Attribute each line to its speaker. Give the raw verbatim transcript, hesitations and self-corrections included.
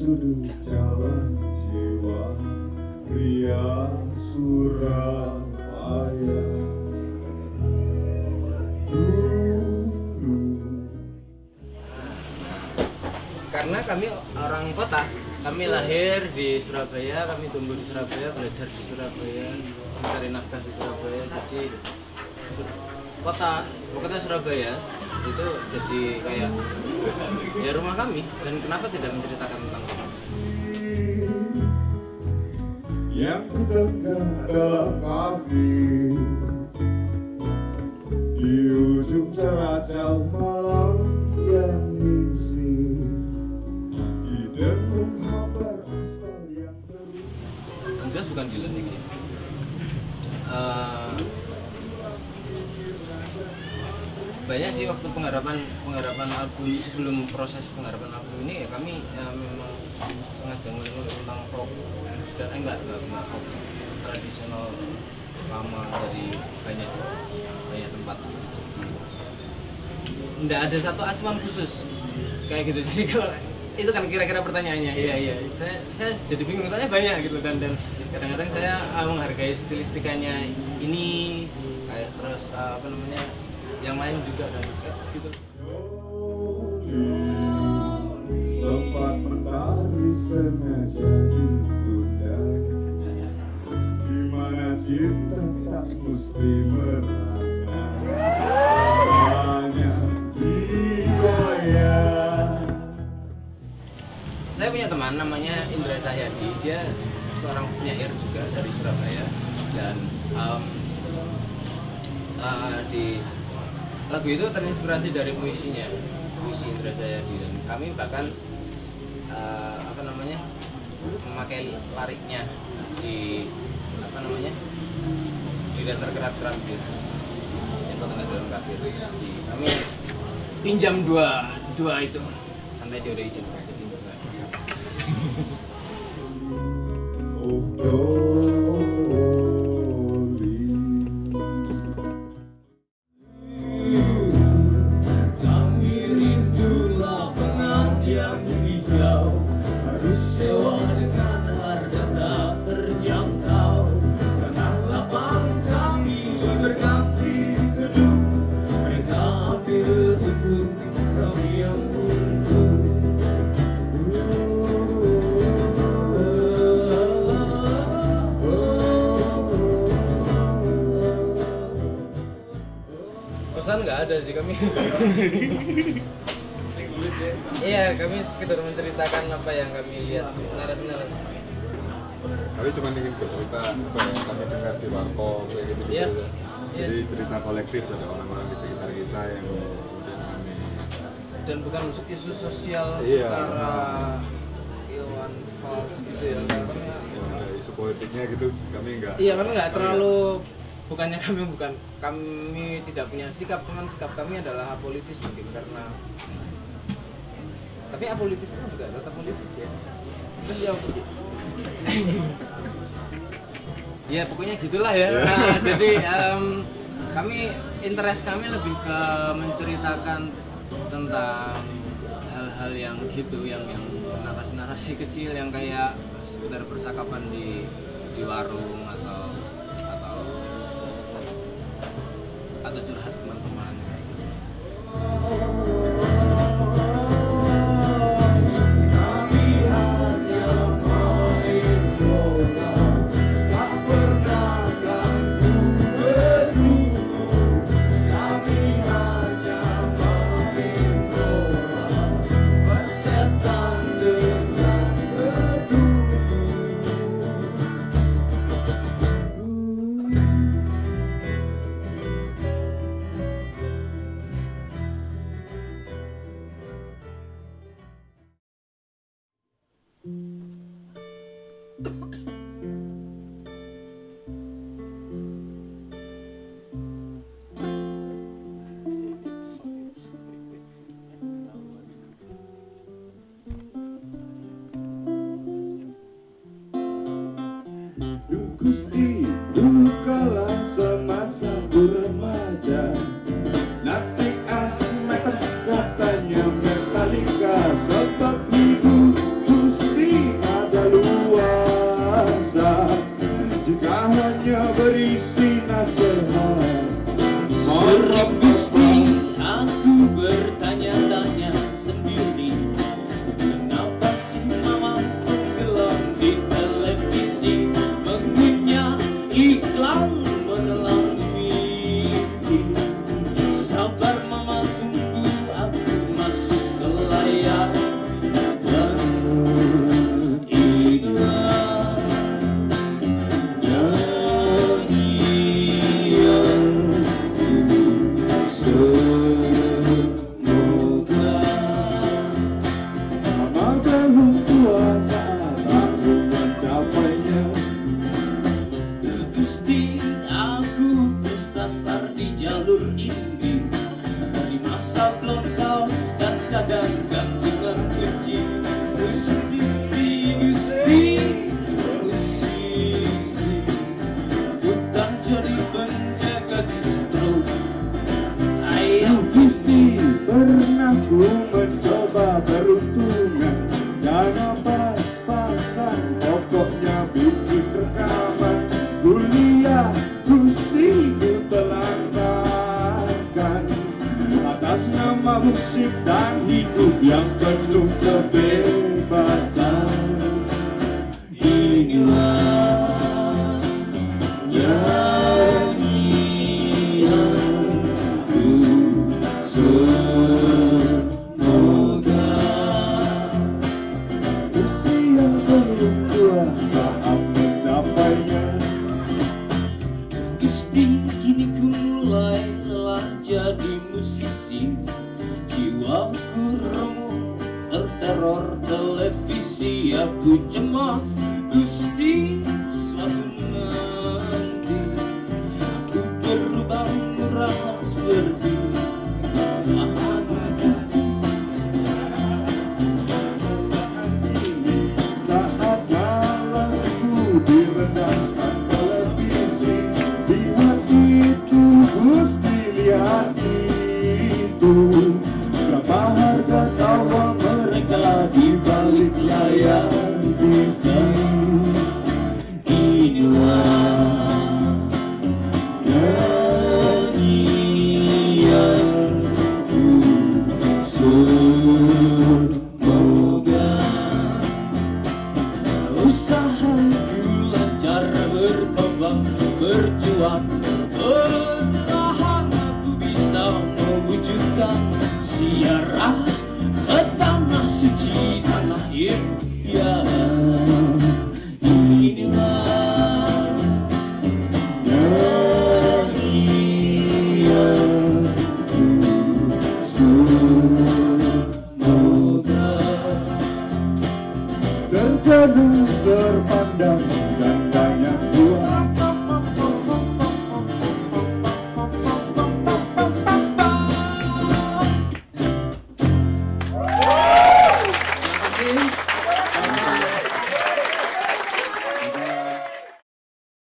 Speaker 1: sudut jalan jiwa pria Surabaya dulu.
Speaker 2: Karena kami orang kota, kami lahir di Surabaya, kami tumbuh di Surabaya, belajar di Surabaya, mencari nafkah di Surabaya. Jadi kota, kota Surabaya itu jadi kayak ya rumah kami. Dan kenapa tidak menceritakan tentang kami?
Speaker 1: Yang kutengah dalam kafe di ujung ceracau malam yang ngisi di dengung hambar aspal yang baru.
Speaker 2: Yang jelas bukan Dylan ini. Uh, banyak sih waktu penggarapan penggarapan album, sebelum proses penggarapan album ini ya kami ya, memang sengaja ngulik tentang folk dan eh, enggak enggak enggak folk tradisional lama dari banyak banyak tempat. Jadi enggak ada satu acuan khusus kayak gitu. Jadi kalau itu kan kira-kira pertanyaannya, iya iya saya saya jadi bingung, soalnya banyak gitu. Dan dan kadang-kadang saya uh, menghargai stilistikanya ini kayak terus uh, apa namanya yang lain juga dan gitu.
Speaker 1: Tempat mentari sengaja ditunda, di mana cinta tak mesti merana, hanya riwayat.
Speaker 2: Saya punya teman namanya Indra Cahyadi, dia seorang penyair juga dari Surabaya. Dan um, uh, di lagu itu terinspirasi dari puisinya, puisi Indra Cahyadi. Dan kami bahkan uh, apa namanya memakai lariknya di apa namanya di dasar kerat-kerat gitu. Yang tengah dalam kafir. Jadi kami pinjam dua dua itu sampai dia udah izin. Jadi nggak masalah.
Speaker 1: Oh, Dolly. Kami rindu lapangan yang hijau, harus sewa dengan harga tak terjangkau. Karena lapang kami berganti gedung, mereka ambil untung, kami yang untung.
Speaker 2: Pesan nggak ada sih kami. Iya, kami sekedar menceritakan apa yang kami lihat, narasi-narasi.
Speaker 3: Kami cuma ingin bercerita apa yang kami dengar di warkop kayak gitu.
Speaker 2: Iya.
Speaker 3: Jadi cerita kolektif dari orang-orang di sekitar kita yang kemudian kami.
Speaker 2: Dan bukan isu sosial
Speaker 3: Iya.
Speaker 2: secara iwan fals gitu ya. Kami nggak.
Speaker 3: Yang ada isu politiknya gitu, kami nggak.
Speaker 2: Iya, kami nggak terlalu. Bukannya kami bukan kami tidak punya sikap, cuman sikap kami adalah apolitis mungkin karena. Tapi apolitis pun juga tetap politis ya. Terus ya. Ya pokoknya gitulah ya. Nah, jadi um, kami interest kami lebih ke menceritakan tentang hal-hal yang gitu, yang yang narasi-narasi kecil yang kayak sekedar percakapan di di warung atau atau atau curhat teman-teman.
Speaker 1: Gusti dulu kala semasa remaja, Nothing else matters katanya Metallica, sebab hidup Gusti Aku mencoba peruntungan, dana pas-pasan, pokoknya bikin rekaman. Kuliah Gusti ku telangkan atas nama musik dan hidup yang penuh kebebasan. Inilah nyanyianku, semoga usia belum tua saat mencapainya.
Speaker 4: Gusti, kini ku mulai lelah jadi musisi. Jiwaku remuk terteror televisi. Aku cemas, Gusti, suatu nanti aku berubah murah seperti bahan Gusti.
Speaker 1: Saat malamku direndahkan televisi, lihat itu Gusti, lihat itu, berapa harga tawa mereka di balik layar T V. Inilah nyanyianku, semoga
Speaker 4: Usahaku lancar berkembang, berjuang, bertahan. Aku bisa mewujudkan ziarah ke tanah suci, tanah impian. Inilah
Speaker 1: nyanyianku, semoga terkenal, terpandang dan